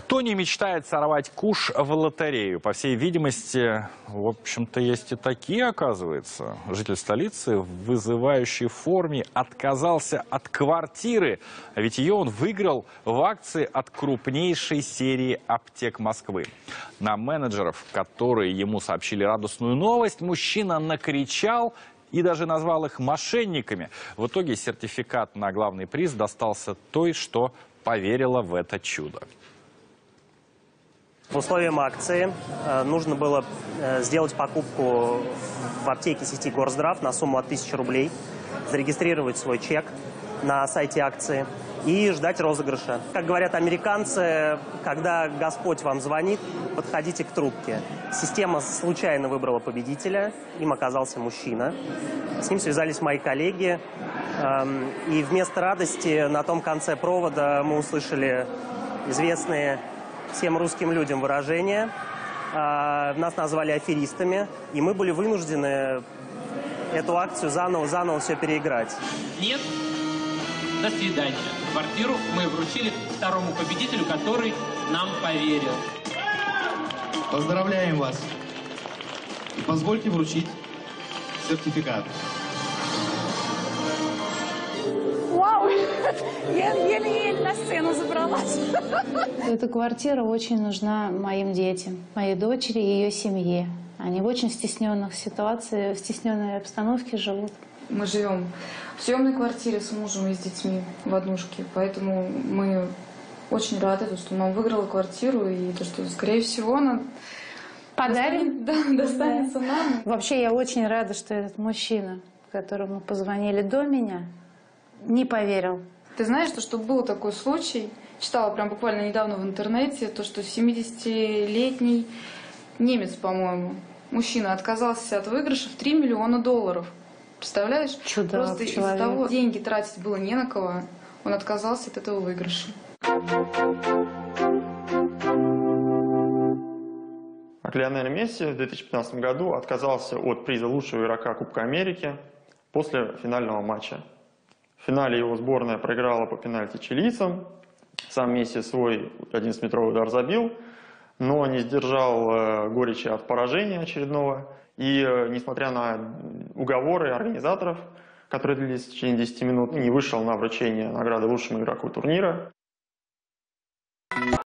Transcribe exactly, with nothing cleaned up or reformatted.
Кто не мечтает сорвать куш в лотерею? По всей видимости, в общем-то, есть и такие, оказывается. Житель столицы в вызывающей форме отказался от квартиры. Ведь ее он выиграл в акции от крупнейшей серии аптек Москвы. На менеджеров, которые ему сообщили радостную новость, мужчина накричал и даже назвал их мошенниками. В итоге сертификат на главный приз достался той, что поверила в это чудо. По условиям акции э, нужно было э, сделать покупку в аптеке сети Горздрав на сумму от тысячи рублей, зарегистрировать свой чек на сайте акции и ждать розыгрыша. Как говорят американцы, когда Господь вам звонит, подходите к трубке. Система случайно выбрала победителя, им оказался мужчина. С ним связались мои коллеги, э, и вместо радости на том конце провода мы услышали известные всем русским людям выражения. А, нас назвали аферистами, и мы были вынуждены эту акцию заново-заново все переиграть. Нет, до свидания. Квартиру мы вручили второму победителю, который нам поверил. Поздравляем вас. И позвольте вручить сертификат. Вау! Я еле-еле на сцену забралась. Эта квартира очень нужна моим детям, моей дочери и ее семье. Они в очень стесненных ситуациях, в стесненной обстановке живут. Мы живем в съемной квартире с мужем и с детьми в однушке, поэтому мы очень рады, что мама выиграла квартиру и то, что, скорее всего, она Подарим? достанет, да, достанется нам. Вообще, я очень рада, что этот мужчина, которому позвонили до меня, не поверил. Ты знаешь, что, что был такой случай, читала прям буквально недавно в интернете, то, что семидесятилетний немец, по-моему, мужчина отказался от выигрыша в три миллиона долларов. Представляешь? Чудо. Просто из-за того, деньги тратить было не на кого, он отказался от этого выигрыша. Лионель Месси в две тысячи пятнадцатом году отказался от приза лучшего игрока Кубка Америки после финального матча. В финале его сборная проиграла по пенальти чилийцам. Сам Месси свой одиннадцатиметровый удар забил, но не сдержал э, горечи от поражения очередного. И, э, несмотря на уговоры организаторов, которые длились в течение десяти минут, не вышел на вручение награды лучшему игроку турнира.